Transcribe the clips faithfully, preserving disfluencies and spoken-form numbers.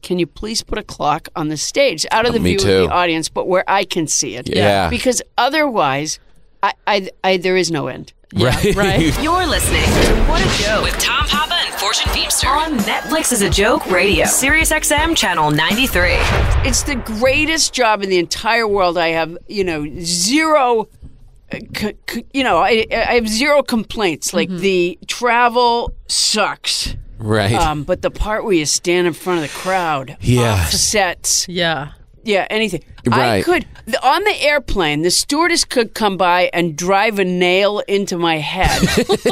can you please put a clock on the stage out of the Me view too. of the audience, but where I can see it? Yeah. Because otherwise, I, I, I there is no end. Yeah, Right. right. You're listening to What a Joke with Tom Papa and Fortune Feimster on Netflix is a Joke Radio. Sirius X M Channel ninety-three. It's the greatest job in the entire world. I have, you know, zero, uh, c- c- you know, I, I have zero complaints. Like the travel sucks. Right. Um, but the part where you stand in front of the crowd, Yeah. off sets, Yeah. yeah, anything. I Right. could, the, on the airplane, the stewardess could come by and drive a nail into my head.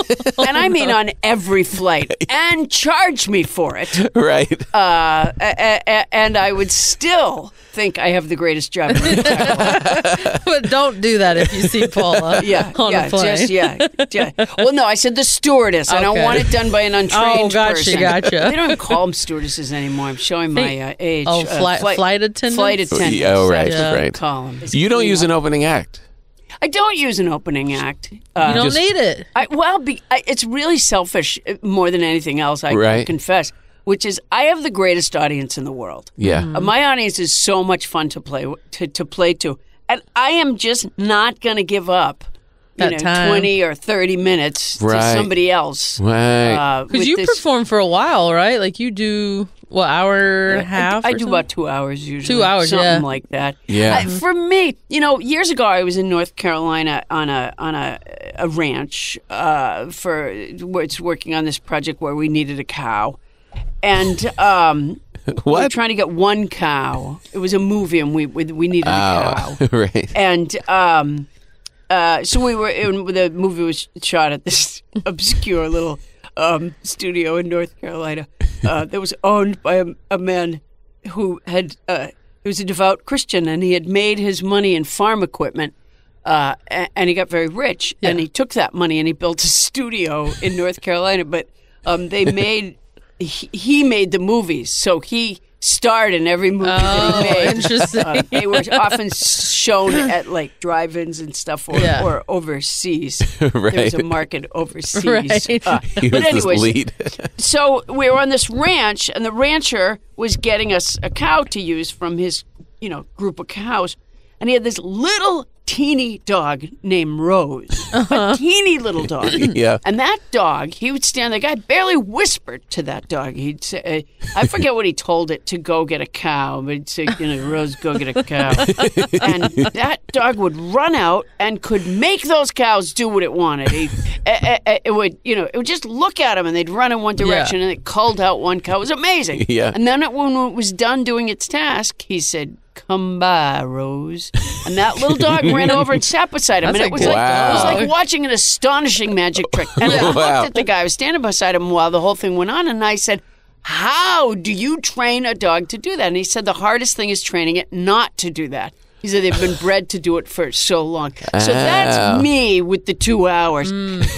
And I mean on every flight, and charge me for it. right. Uh, a- a- and I would still think I have the greatest job in the entire world. But don't do that if you see Paula Yeah, on yeah, a plane. just, yeah, yeah. Well, no, I said the stewardess. I don't Okay. want it done by an untrained Oh, gotcha, person. gotcha. They don't even call them stewardesses anymore. I'm showing my uh, age. Oh, Uh, flight- flight attendants? Flight attendants. Oh, right, That's what they right. call them. You don't use an opening act. I don't use an opening act. Uh, You don't Just- need it. I, well, be, I, it's really selfish uh, more than anything else, I, I Right. confess, which is I have the greatest audience in the world. Yeah. Uh, my audience is so much fun to play to, to play to. And I am just not going to give up you That know, time. twenty or thirty minutes Right. to somebody else. Right. Uh, Because with you this- perform for a while, right? Like you do, what, hour and a half? I, I or do something? about two hours usually. Two hours, something yeah. like that. Yeah. I, for me, you know, years ago I was in North Carolina on a on a, a ranch uh, for where it's working on this project where we needed a cow, and um, we were What? trying to get one cow. It was a movie, and we we, we needed a cow, Oh, right. and. Um, uh, so we were in, the movie was shot at this obscure little um, studio in North Carolina uh, that was owned by a, a man who had uh, he was a devout Christian, and he had made his money in farm equipment, uh, and, and he got very rich, and Yeah. he took that money and he built a studio in North Carolina. But um, they made he, he made the movies, so he starred in every movie that he Oh, made. interesting. Uh, they were often shown at like drive-ins and stuff, or, Yeah. or overseas. There was Right. a market overseas. Right. Uh, He but was this anyways, lead. so we were on this ranch, and the rancher was getting us a cow to use from his, you know, group of cows, and he had this little teeny dog named Rose, a teeny little dog. Yeah. And that dog, he would stand. The guy barely whispered to that dog. He'd say, I forget what he told it to go get a cow, but he'd say, you know, Rose, go get a cow. And that dog would run out and could make those cows do what it wanted. He, it, it, it would, you know, it would just look at them, and they'd run in one direction, and it culled out one cow. It was amazing. Yeah. And then it, when it was done doing its task, he said, "Come by, Rose." And that little dog ran over and sat beside him. That's and a it was good like it was dog. like watching an astonishing magic trick. And I Wow. looked at the guy. I was standing beside him while the whole thing went on, and I said, "How do you train a dog to do that?" And he said, "The hardest thing is training it not to do that." He said they've been bred to do it for so long. So Oh. that's me with the two hours.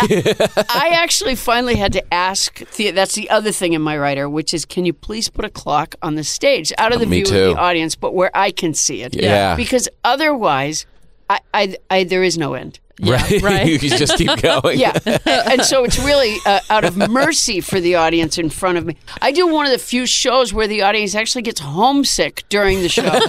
I actually finally had to ask. The, that's the other thing in my writer, which is, can you please put a clock on the stage out of the Me view too. of the audience, but where I can see it? Yeah. Because otherwise, I, I, I there is no end. Right. right. You can just keep going. Yeah. And so it's really uh, out of mercy for the audience in front of me. I do one of the few shows where the audience actually gets homesick during the show.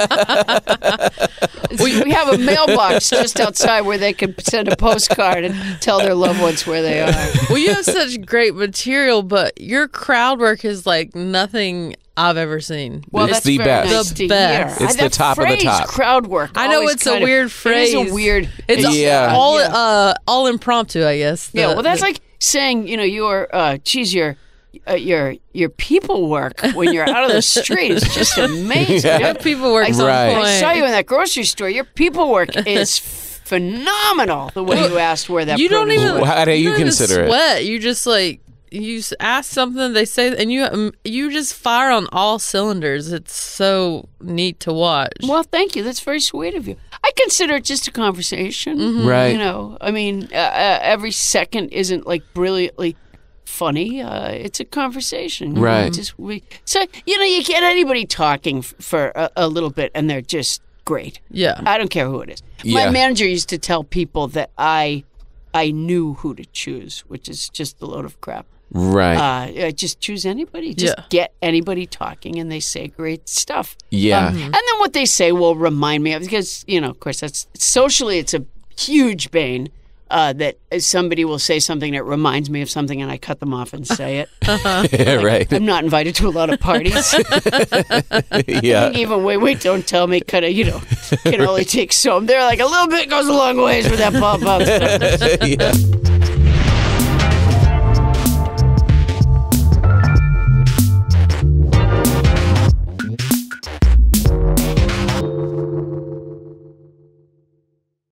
we, we have a mailbox just outside where they can send a postcard and tell their loved ones where they are. Well, you have such great material, but your crowd work is like nothing I've ever seen. Well, It's that's the very best. nice The to best. hear. It's I- the that top of the phrase, top. crowd work. I know always it's a kind of- weird phrase. It is a weird. It's Yeah. all yeah. uh all impromptu, I guess. Yeah, The- well, that's the- like saying, you know, your, uh, geez, your, uh, your, your people work when you're out of the street is just amazing. Yeah. your people work on Right. point. I saw you in that grocery store. Your people work is phenomenal. The way you asked where that You don't produce even. was. How do you don't even consider it? sweat. You just like you s- ask something, they say, and you um, you just fire on all cylinders. It's so neat to watch. Well, thank you. That's very sweet of you. I consider it just a conversation. Mm-hmm. Right. You know, I mean, uh, uh, every second isn't like brilliantly funny. Uh, it's a conversation. you know, Right. Just we. So you know, you get anybody talking f- for a, a little bit, and they're just great. Yeah. I don't care who it is. Yeah. My manager used to tell people that I, I knew who to choose, which is just a load of crap. Right. Uh, just choose anybody. Just Yeah. get anybody talking, and they say great stuff. Yeah. Um, and then what they say will remind me of, because, you know, of course, that's socially, it's a huge bane uh, that somebody will say something that reminds me of something, and I cut them off and say it. Yeah, right. I'm not invited to a lot of parties. Yeah. Even wait, wait, don't tell me. Kind of, you know, can only take so. They're like, a little bit goes a long ways with that pop up stuff. Yeah.